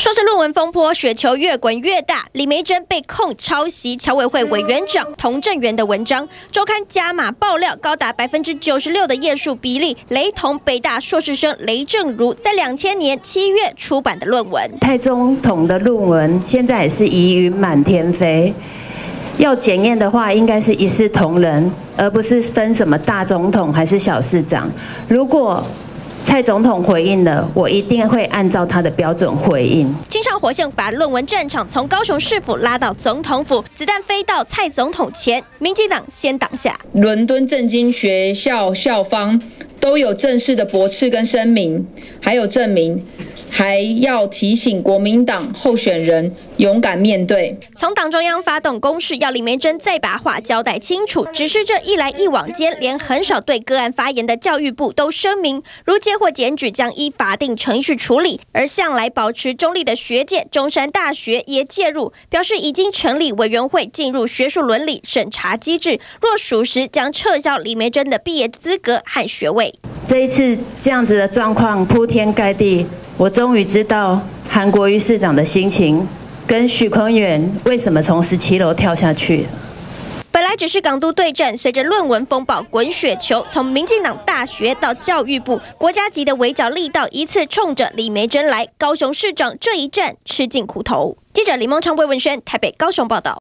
硕士论文风波，雪球越滚越大。李梅珍被控抄袭侨委会委员长童正源的文章，周刊加码爆料，高达96%的页数比例雷同北大硕士生雷正如在2000年7月出版的论文。 蔡总统的论文现在也是疑云满天飞，要检验的话，应该是一视同仁，而不是分什么大总统还是小市长。如果蔡总统回应了，我一定会按照他的标准回应。 经常火线把论文战场从高雄市府拉到总统府，子弹飞到蔡总统前，民进党先挡下。 伦敦政经学校校方都有正式的驳斥跟声明，还有证明。还要提醒国民党候选人勇敢面对。 从党中央发动攻势，要李梅珍再把话交代清楚。只是这一来一往间，连很少对个案发言的教育部都声明，如接获检举将依法定程序处理。而向来保持中立的学界，中山大学也介入，表示已经成立委员会进入学术伦理审查机制，若属实将撤销李梅珍的毕业资格和学位。 这一次这样子的状况铺天盖地，我终于知道韩国瑜市长的心情，跟许坤元为什么从17楼跳下去。 本来只是港督对战，随着论文风暴滚雪球，从民进党大学到教育部，国家级的围剿力道一次冲着李梅珍来。高雄市长这一战吃尽苦头。记者李梦昌、魏文轩台北、高雄报道。